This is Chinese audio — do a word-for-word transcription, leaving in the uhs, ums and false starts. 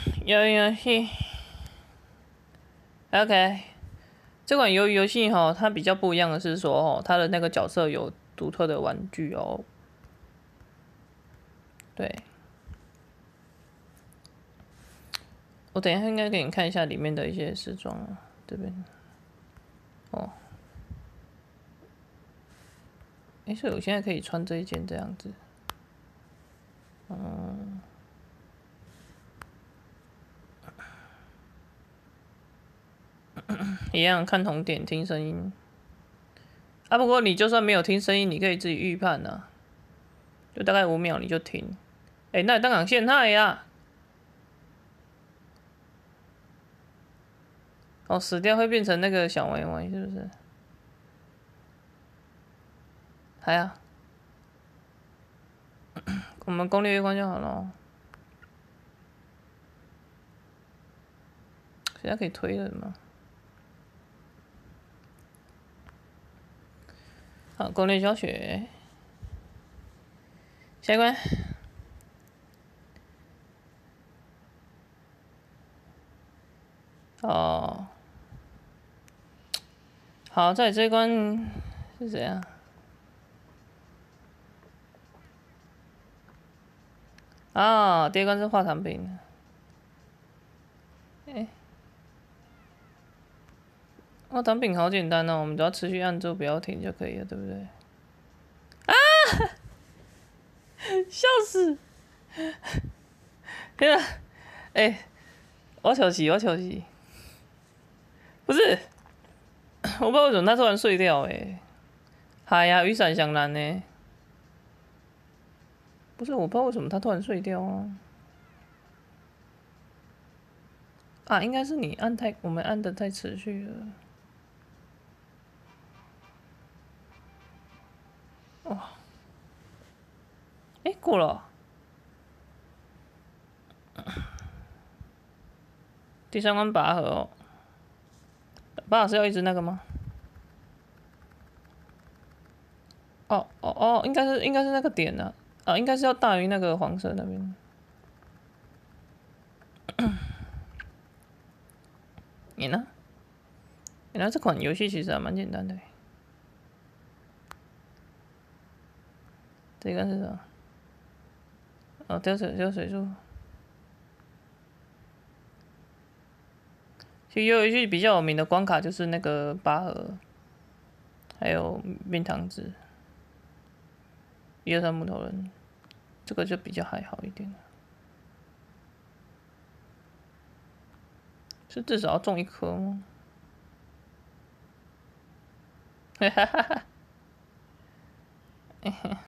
鱿鱼游戏，OK，这款鱿鱼游戏哈，它比较不一样的是说哦，它的那个角色有独特的玩具哦。对，我等一下应该给你看一下里面的一些时装啊，这边。哦，哎，所以我现在可以穿这一件这样子。嗯。一样看红点，听声音。啊，不过你就算没有听声音，你可以自己预判啊，就大概五秒你就停。哎、欸，那当然陷害呀！哦，死掉会变成那个小歪歪，是不是？还啊，我们攻略一关就好了。现在可以推了吗？好，攻略教学，下一关。哦，好，在这一关是怎样？啊，第一关是化产品。哎、欸，化产品好简单哦，我们只要持续按住，不要停就可以了，对不对？啊！笑死！天啊！哎、欸，我求死，我求死！不是，我不知道为什么它突然碎掉哎、欸。嗨呀，雨伞香兰呢？不是，我不知道为什么它突然碎掉啊！啊，应该是你按太，我们按的太持续了。哦，哎、欸，过了。第三关拔河哦，拔河是要一直那个吗？哦哦哦，应该是应该是那个点呢、啊，啊，应该是要大于那个黄色那边。你呢？原来这款游戏其实还蛮简单的。这个是什么？哦，丢水丢水柱。其实游戏比较有名的关卡就是那个拔河，还有冰糖子，一二三木头人，这个就比较还好一点。是至少要中一颗吗？哈哈哈哈！